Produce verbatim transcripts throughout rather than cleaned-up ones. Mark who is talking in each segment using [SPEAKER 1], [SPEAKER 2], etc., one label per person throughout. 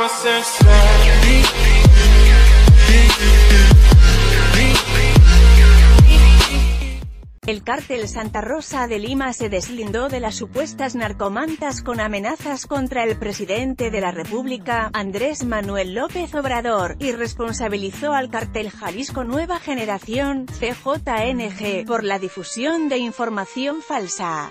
[SPEAKER 1] El cártel Santa Rosa de Lima se deslindó de las supuestas narcomantas con amenazas contra el presidente de la República, Andrés Manuel López Obrador, y responsabilizó al cártel Jalisco Nueva Generación, C J N G, por la difusión de información falsa.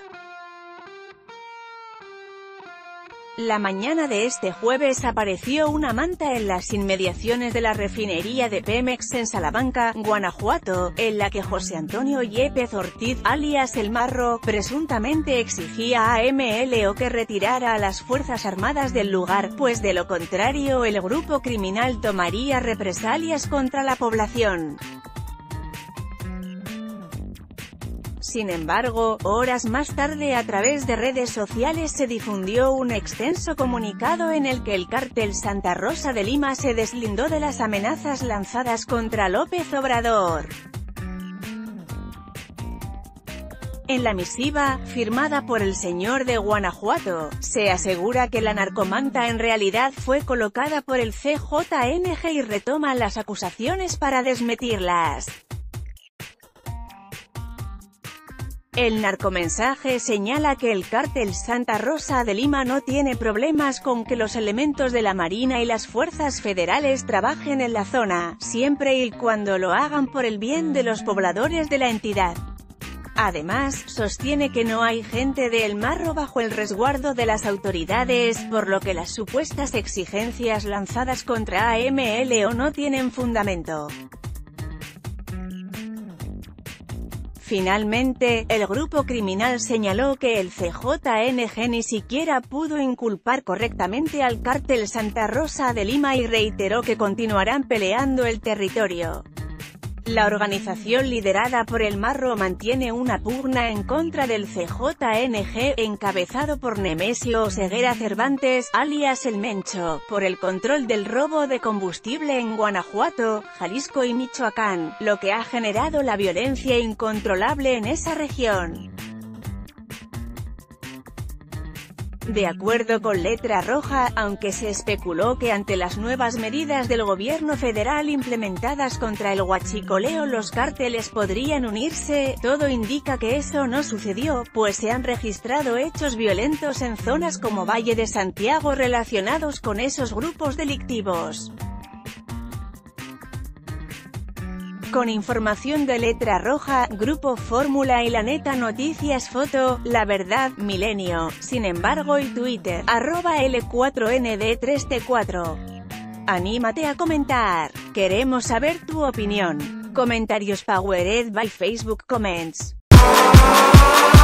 [SPEAKER 1] La mañana de este jueves apareció una manta en las inmediaciones de la refinería de Pemex en Salamanca, Guanajuato, en la que José Antonio Yepes Ortiz, alias El Marro, presuntamente exigía a M L O que retirara a las Fuerzas Armadas del lugar, pues de lo contrario el grupo criminal tomaría represalias contra la población. Sin embargo, horas más tarde a través de redes sociales se difundió un extenso comunicado en el que el cártel Santa Rosa de Lima se deslindó de las amenazas lanzadas contra López Obrador. En la misiva, firmada por el señor de Guanajuato, se asegura que la narcomanta en realidad fue colocada por el C J N G y retoma las acusaciones para desmentirlas. El narcomensaje señala que el cártel Santa Rosa de Lima no tiene problemas con que los elementos de la Marina y las fuerzas federales trabajen en la zona, siempre y cuando lo hagan por el bien de los pobladores de la entidad. Además, sostiene que no hay gente de El Marro bajo el resguardo de las autoridades, por lo que las supuestas exigencias lanzadas contra M L O no tienen fundamento. Finalmente, el grupo criminal señaló que el C J N G ni siquiera pudo inculpar correctamente al cártel Santa Rosa de Lima y reiteró que continuarán peleando el territorio. La organización liderada por El Marro mantiene una pugna en contra del C J N G, encabezado por Nemesio Oseguera Cervantes, alias El Mencho, por el control del robo de combustible en Guanajuato, Jalisco y Michoacán, lo que ha generado la violencia incontrolable en esa región. De acuerdo con Letra Roja, aunque se especuló que ante las nuevas medidas del gobierno federal implementadas contra el huachicoleo los cárteles podrían unirse, todo indica que eso no sucedió, pues se han registrado hechos violentos en zonas como Valle de Santiago relacionados con esos grupos delictivos. Con información de Letra Roja, Grupo Fórmula y La Neta Noticias Foto, La Verdad, Milenio, Sin Embargo y Twitter, arroba L cuatro N D tres T cuatro. Anímate a comentar. Queremos saber tu opinión. Comentarios powered by Facebook Comments.